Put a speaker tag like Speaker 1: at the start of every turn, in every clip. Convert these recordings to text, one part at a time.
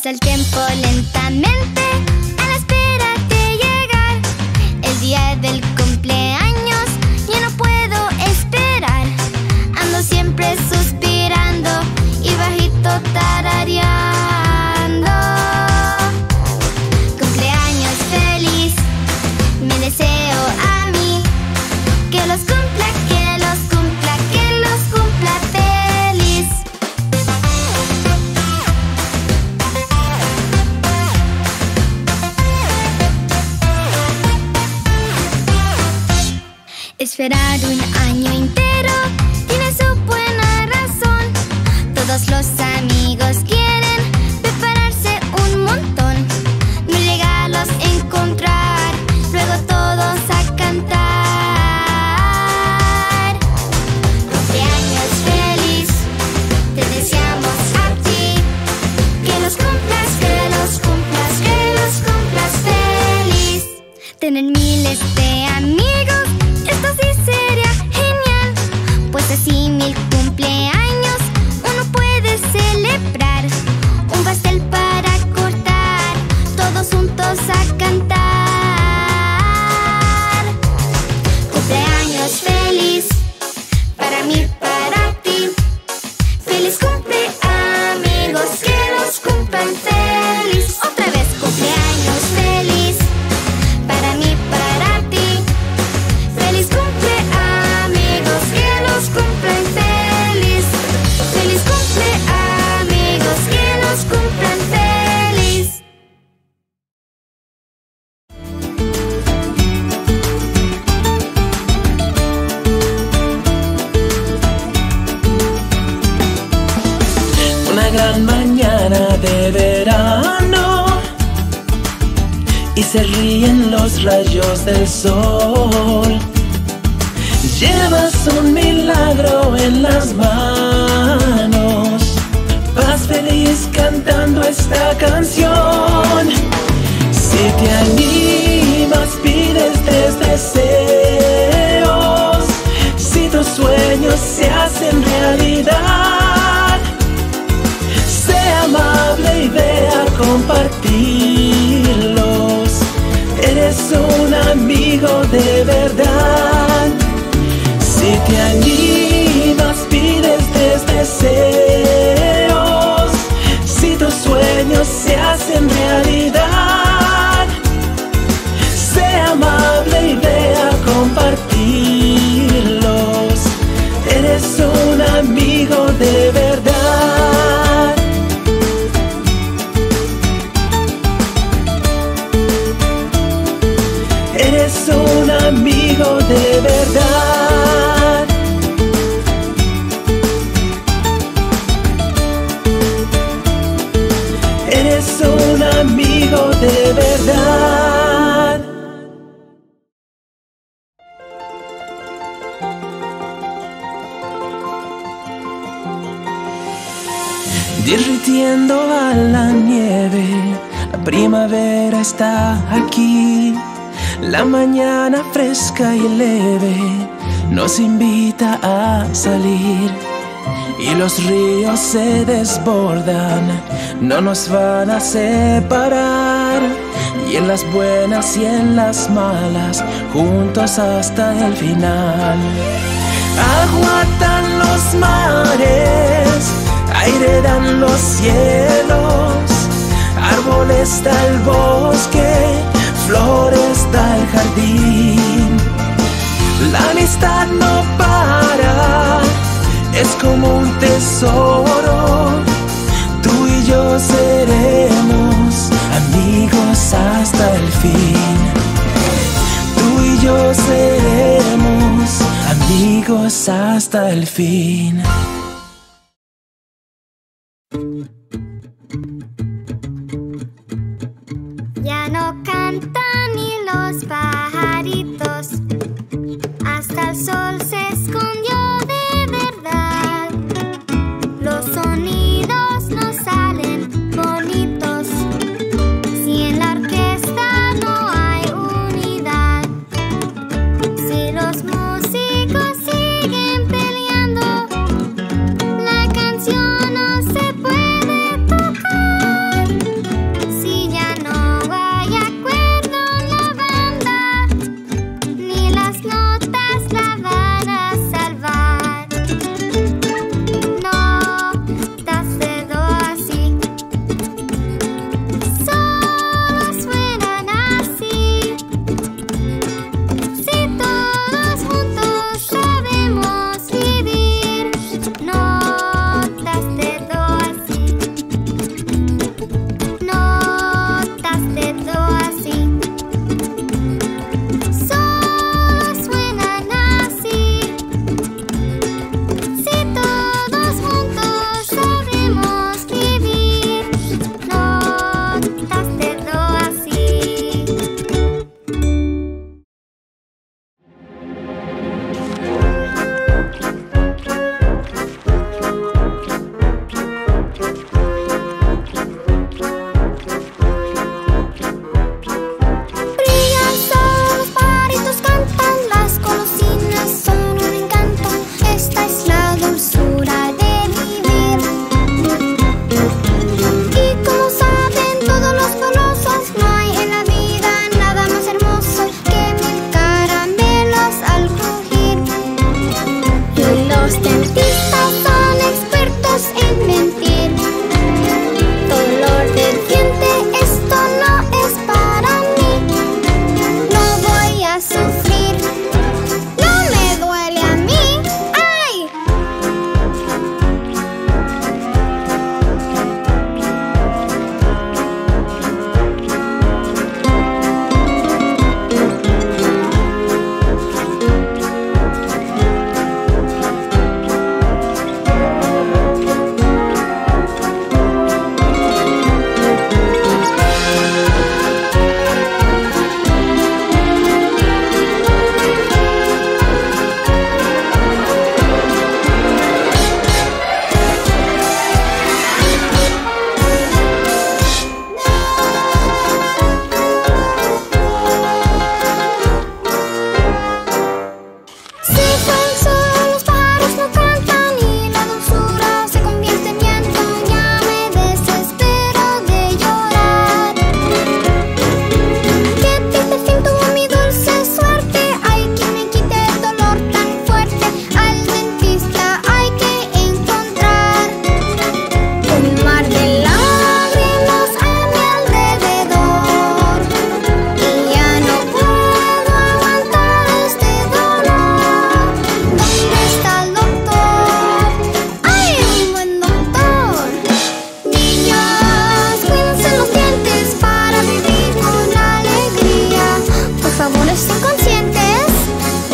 Speaker 1: Pasa el tiempo lentamente a la espera de llegar el día del cumpleaños. Ya no puedo esperar. Ando siempre suspirando y bajito tarareando. Cumpleaños feliz, me deseo a mí. Que los cumpla, que los cumpla, que los cumpla feliz. Esperar un año entero tiene su buena razón. Todos los amigos quieren prepararse un montón, mil regalos encontrar, luego todos a cantar. Cumpleaños feliz, te deseamos a ti. Que los cumplas, que los cumplas, que los cumplas feliz. Tener miles de amigos, esto sí sería genial, pues así mil cumpleaños uno puede celebrar. Un pastel para cortar, todos juntos a cantar. Cumpleaños feliz, para mí, para ti. Feliz cumple amigos, que los cumplan feliz. Otra vez, cumpleaños feliz, para mí, para ti. Feliz cumple amigos, que los cumplan feliz. Feliz cumple amigos, que los cumplan feliz.
Speaker 2: Una gran mañana de verano y se ríen los rayos del sol. Llevas un milagro en las manos, vas feliz cantando esta canción. Si te animas, pides tus deseos. Si tus sueños se hacen realidad, sé amable y ve a compartirlos. Eres un amigo de verdad. Si te animas, pides tus deseos. Si tus sueños se hacen realidad, sé amable y ve a compartirlos. Eres un amigo de verdad. Eres un amigo de verdad. Eres un amigo de verdad. Derritiendo a la nieve, la primavera está aquí. La mañana fresca y leve nos invita a salir. Y los ríos se desbordan, no nos van a separar. Y en las buenas y en las malas, juntos hasta el final. Aguatan los mares, aire dan los cielos, árboles da el bosque, flores da el jardín. La amistad no para, es como un tesoro. Tú y yo seremos amigos hasta el fin. Tú y yo seremos amigos hasta el fin.
Speaker 1: Ya no cantan ni los pajaritos, hasta el sol se escondió de verdad. Los sonidos no salen bonitos si en la orquesta no hay unidad. Si los músicos siguen peleando, la canción no se puede tocar.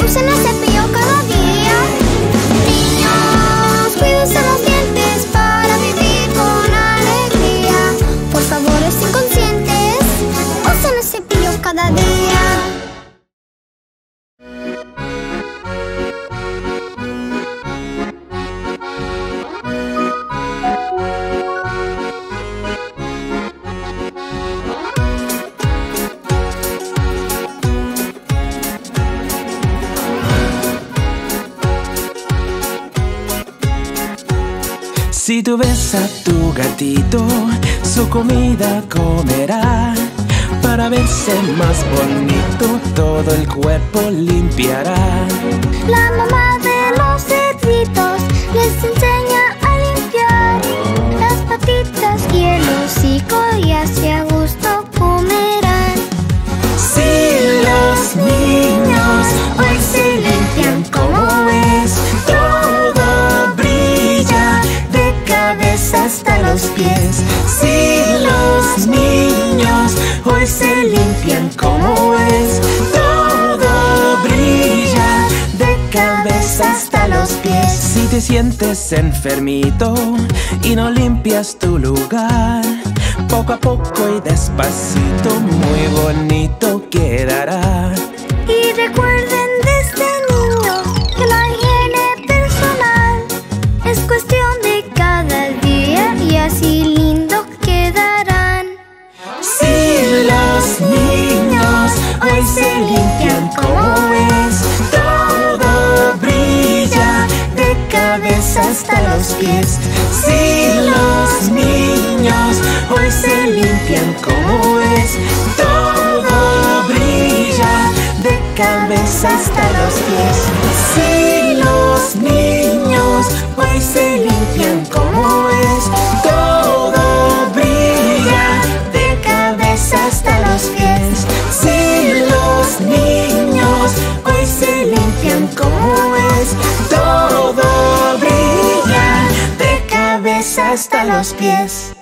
Speaker 1: usen el cepillo cada día. Niños, cuídense los dientes para vivir con alegría. Por favor, estén conscientes, usen el cepillo cada día.
Speaker 2: Si tú ves a tu gatito, su comida comerá. Para verse más bonito, todo el cuerpo limpiará.
Speaker 1: La mamá de los cerditos les enseña a limpiar las patitas y el hocico, y así a gusto comerán.
Speaker 2: Si los niños hoy se limpian como es, todo brilla de cabeza hasta los pies. Si los niños hoy se limpian como es, todo brilla de cabeza hasta los pies. Si te sientes enfermito y no limpias tu lugar, poco a poco y despacito muy bonito quedará.
Speaker 1: Y recuerden desde niños que la higiene personal es cuestión de cada día, y así lindo quedarán.
Speaker 2: Si los niños hoy se limpian como es, todo brilla de cabeza hasta los pies. Si los niños hoy se limpian como es, todo brilla de cabeza hasta los pies. Si los niños hoy se limpian como es, todo brilla de cabeza hasta los pies. Si los niños hoy se limpian como es, todo brilla de cabeza hasta los pies.